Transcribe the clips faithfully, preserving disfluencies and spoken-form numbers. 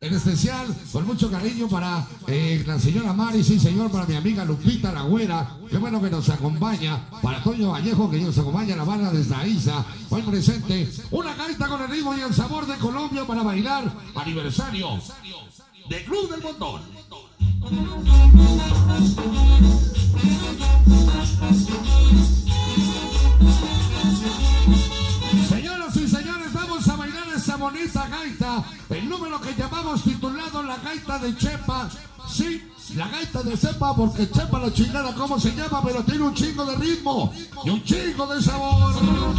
En especial, con mucho cariño para eh, la señora Mari, sí señor, para mi amiga Lupita la Güera, qué bueno que nos acompaña, para Toño Vallejo que nos acompaña, la banda de Zaiza, hoy presente, una gaita con el ritmo y el sabor de Colombia para bailar, aniversario de Club del Montón. Señoras y señores, vamos a bailar esa bonita gaita, el número que llamamos titulado la gaita de Chepa. Sí, la gaita de Chepa, porque Chepa la chingada cómo se llama, pero tiene un chingo de ritmo y un chingo de sabor.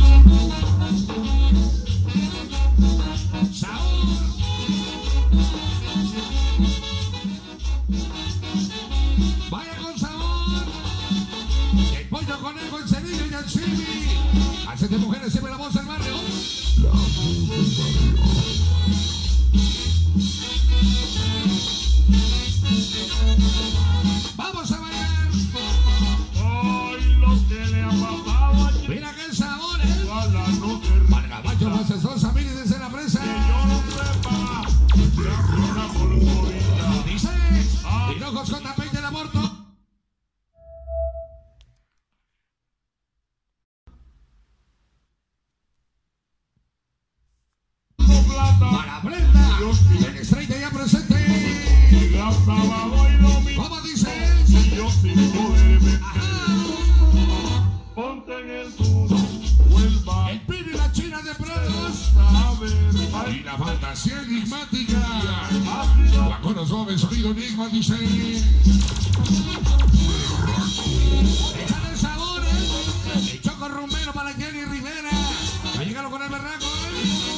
Sabor. Vaya con sabor. El pollo conejo, el cerillo y el chimi. Hace de mujeres siempre la voz del barrio. La voz del barrio. Vamos a bailar. Hoy lo que le ha pasado aquí. Mira qué sabor, eh. Ojalá no te repita. Margabacho, los esos amigos desde la presa. Que yo no sepa. Ya una polvorita. Dice, Hinojos con tapete del aborto. Para Brenda, el estrella ya presente. Llega sábado y domingo. ¿Cómo dice? Y yo sin poder ver. Ponte en el duro. Vuelva El pino y la china de Prados. a ver. Y la fantasía enigmática. Ha sido Bajo suave sonido enigma dice. Échale sabores. El choco rumbero para Jenny Rivera. Va a llegar con el berraco, ¿eh?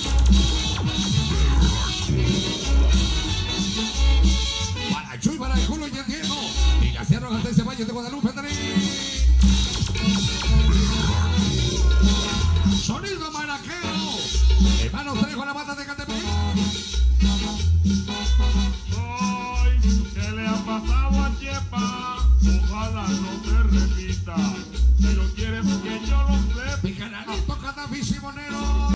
Para Chuy, para el Julio y el Diego. Y la Sierra de ese Valle de Guadalupe también. Sonido maraquero. Hermanos Trejo, la banda de Catepec. hoy que le ha pasado a Chepa. Ojalá no se repita. Pero quieres que yo lo sepa. Mi canalito, Catafi Simonero.